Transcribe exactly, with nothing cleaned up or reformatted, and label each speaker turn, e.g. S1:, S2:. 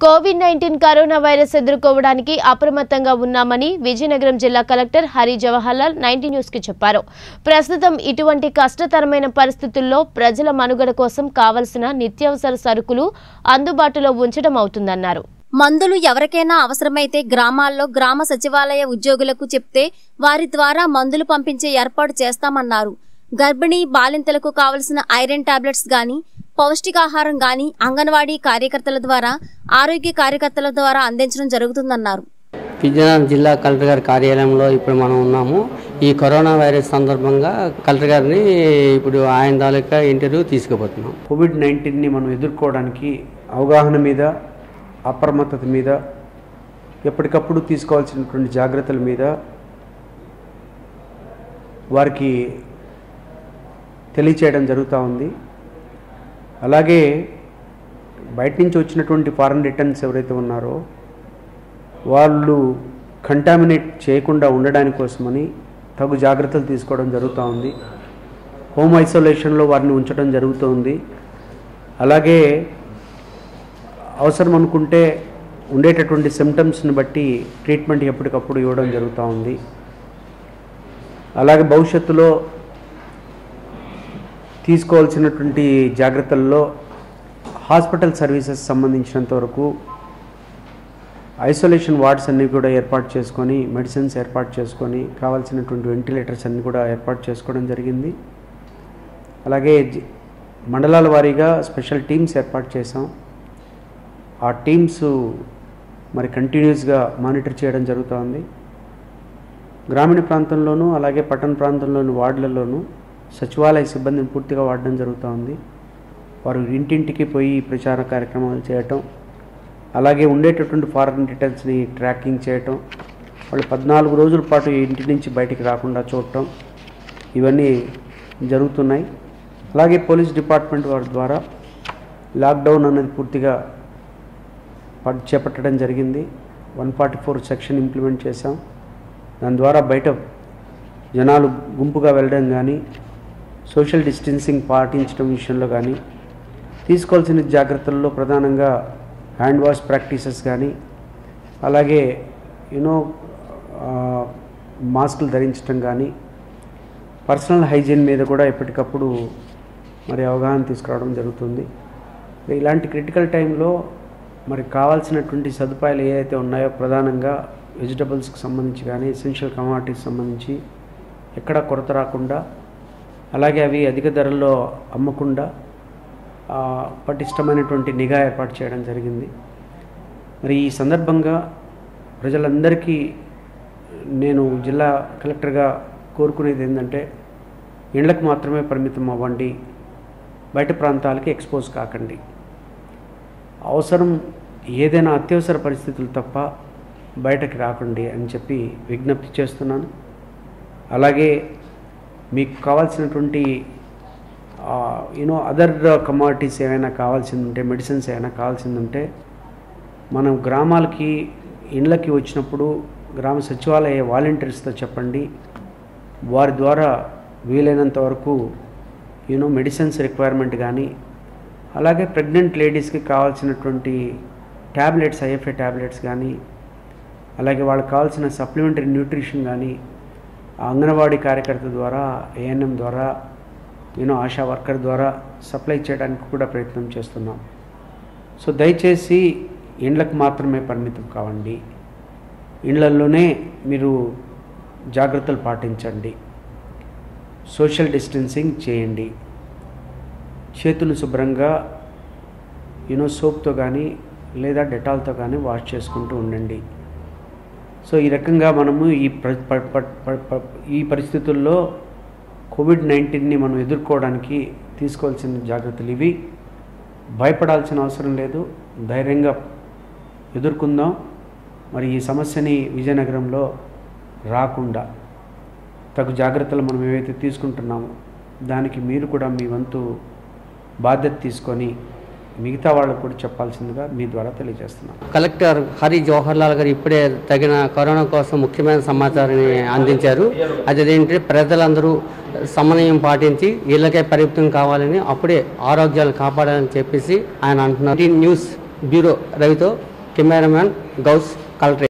S1: Covid nineteen corona virus ఎదుర్కోవడానికి అప్రమత్తంగా ఉన్నామని విజయనగరం జిల్లా collector Hari Jawaharlal ninety news కి చెప్పారు. ప్రస్తుతం ఇటువంటి కష్టతరమైన పరిస్థితుల్లో ప్రజల మనుగడ కోసం కావాల్సిన నిత్యావసర సరుకులు అందుబాటులో ఉంచడం అవుతుందన్నారు.
S2: మందులు ఎవరికైనా అవసరమైతే గ్రామాల్లో గ్రామ సచివాలయ ఉద్యోగులకు చెప్తే వారి ద్వారా మందులు పంపించే ఏర్పాటు చేస్తామన్నారు. గర్భిణీ బాలింతలకు కావలసిన ఐరన్ టాబ్లెట్స్ గాని పౌష్టికాహారం గాని అంగన్వాడీ కార్యకర్తల ద్వారా ఆరోగ్య కార్యకర్తల ద్వారా అందించడం జరుగుతుందన్నారు.
S3: విజయనగరం జిల్లా కలెక్టర్ గారి కార్యాలయంలో ఇప్పుడు మనం ఉన్నాము. ఈ కరోనా వైరస్ సందర్భంగా కలెక్టర్ గారిని ఇప్పుడు ఆయన తాలూకా ఇంటర్వ్యూ తీసుకుపోతున్నాం.
S4: కోవిడ్ నైన్టీన్ని మనం ఎదుర్కోవడానికి అవగాహన మీద, అప్రమత్తత మీద, ఎప్పటికప్పుడు తీసుకోవాల్సినటువంటి జాగ్రత్తల మీద వారికి తెలియచేయడం జరుగుతూ ఉంది. అలాగే బయట నుంచి వచ్చినటువంటి ఫారెన్ రిటర్న్స్ ఎవరైతే ఉన్నారో వాళ్ళు కంటామినేట్ చేయకుండా ఉండడానికి కోసమని తగు జాగ్రత్తలు తీసుకోవడం జరుగుతూ ఉంది. హోమ్ ఐసోలేషన్లో వారిని ఉంచడం జరుగుతుంది. అలాగే అవసరం అనుకుంటే ఉండేటటువంటి సిమ్టమ్స్ని బట్టి ట్రీట్మెంట్ ఎప్పటికప్పుడు ఇవ్వడం జరుగుతూ ఉంది. అలాగే భవిష్యత్తులో తీసుకోవాల్సినటువంటి జాగ్రత్తల్లో హాస్పిటల్ సర్వీసెస్ సంబంధించినంత వరకు ఐసోలేషన్ వార్డ్స్ అన్నీ కూడా ఏర్పాటు చేసుకొని, మెడిసిన్స్ ఏర్పాటు చేసుకొని, కావాల్సినటువంటి వెంటిలేటర్స్ అన్నీ కూడా ఏర్పాటు చేసుకోవడం జరిగింది. అలాగే మండలాల వారీగా స్పెషల్ టీమ్స్ ఏర్పాటు చేసాం. ఆ టీమ్స్ మరి కంటిన్యూస్గా మానిటర్ చేయడం జరుగుతోంది. గ్రామీణ ప్రాంతంలోనూ అలాగే పట్టణ ప్రాంతంలోని వార్డులలోనూ సచివాలయ సిబ్బందిని పూర్తిగా వాడడం జరుగుతూ ఉంది. వారు ఇంటింటికి పోయి ప్రచార కార్యక్రమాలు చేయటం, అలాగే ఉండేటటువంటి ఫారెన్ రిటర్న్స్ని ట్రాకింగ్ చేయటం, వాళ్ళు పద్నాలుగు రోజుల పాటు ఇంటి నుంచి బయటికి రాకుండా చూడటం, ఇవన్నీ జరుగుతున్నాయి. అలాగే పోలీస్ డిపార్ట్మెంట్ వారి ద్వారా లాక్డౌన్ అన్నది పూర్తిగా చేపట్టడం జరిగింది. One forty four section implement చేశాం. దాని ద్వారా బయట జనాలు గుంపుగా వెళ్ళడం కానీ, సోషల్ డిస్టెన్సింగ్ పాటించడం విషయంలో కానీ, తీసుకోవాల్సిన జాగ్రత్తల్లో ప్రధానంగా హ్యాండ్ వాష్ ప్రాక్టీసెస్ కానీ, అలాగే యూనో మాస్కులు ధరించడం కానీ, పర్సనల్ హైజీన్ మీద కూడా ఎప్పటికప్పుడు మరి అవగాహన తీసుకురావడం జరుగుతుంది. ఇలాంటి క్రిటికల్ టైంలో మరి కావాల్సినటువంటి సదుపాయాలు ఏవైతే ఉన్నాయో ప్రధానంగా వెజిటబుల్స్కి సంబంధించి కానీ, ఎసెన్షియల్ కమోడిటీస్ సంబంధించి ఎక్కడ కొరత రాకుండా, అలాగే అవి అధిక ధరల్లో అమ్మకుండా పటిష్టమైనటువంటి నిఘా ఏర్పాటు చేయడం జరిగింది. మరి ఈ సందర్భంగా ప్రజలందరికీ నేను జిల్లా కలెక్టర్గా కోరుకునేది ఏంటంటే, ఇళ్లకు మాత్రమే పరిమితం అవ్వండి, బయట ప్రాంతాలకి ఎక్స్పోజ్ కాకండి. అవసరం ఏదైనా అత్యవసర పరిస్థితులు తప్ప బయటకు రాకండి అని చెప్పి విజ్ఞప్తి చేస్తున్నాను. అలాగే మీకు కావాల్సినటువంటి యూనో అదర్ కమోడిటీస్ ఏమైనా కావాల్సింది ఉంటే, మెడిసిన్స్ ఏమైనా కావాల్సింది ఉంటే, మనం గ్రామాలకి ఇళ్ళకి వచ్చినప్పుడు గ్రామ సచివాలయ వాలంటీర్స్తో చెప్పండి. వారి ద్వారా వీలైనంత వరకు యూనో మెడిసిన్స్ రిక్వైర్మెంట్ కానీ, అలాగే ప్రెగ్నెంట్ లేడీస్కి కావాల్సినటువంటి ట్యాబ్లెట్స్, ఐఎఫ్ఏ ట్యాబ్లెట్స్ కానీ, అలాగే వాళ్ళకి కావాల్సిన సప్లిమెంటరీ న్యూట్రిషన్ కానీ అంగన్వాడీ కార్యకర్త ద్వారా, ఏఎన్ఎం ద్వారా, యూనో ఆశా వర్కర్ ద్వారా సప్లై చేయడానికి కూడా ప్రయత్నం చేస్తున్నాం. సో దయచేసి ఇండ్లకు మాత్రమే పరిమితం కావండి. ఇండ్లలోనే మీరు జాగ్రత్తలు పాటించండి. సోషల్ డిస్టెన్సింగ్ చేయండి. చేతులు శుభ్రంగా యూనో సోప్తో కానీ లేదా డెటాల్తో కానీ వాష్ చేసుకుంటూ ఉండండి. సో ఈ రకంగా మనము ఈ ఈ పరిస్థితుల్లో కోవిడ్ నైన్టీన్ని మనం ఎదుర్కోవడానికి తీసుకోవాల్సిన జాగ్రత్తలు ఇవి. భయపడాల్సిన అవసరం లేదు, ధైర్యంగా ఎదుర్కొందాం. మరి ఈ సమస్యని విజయనగరంలో రాకుండా తగు జాగ్రత్తలు మనం ఏవైతే తీసుకుంటున్నామో దానికి మీరు కూడా మీ వంతు బాధ్యత తీసుకొని మిగతా వాళ్ళకు కూడా చెప్పాల్సిందిగా మీ ద్వారా తెలియజేస్తున్నాం.
S3: కలెక్టర్ హరి జవహర్లాల్ గారు ఇప్పుడే తగిన కరోనా కోసం ముఖ్యమైన సమాచారాన్ని అందించారు. అదేంటంటే ప్రజలందరూ సమన్వయం పాటించి ఇళ్లకే పరిమితం కావాలని, అప్పుడే ఆరోగ్యాలు కాపాడాలని చెప్పేసి ఆయన అంటున్నారు. న్యూస్ బ్యూరో రవితో కెమెరామ్యాన్ గౌస్ కలెక్టర్.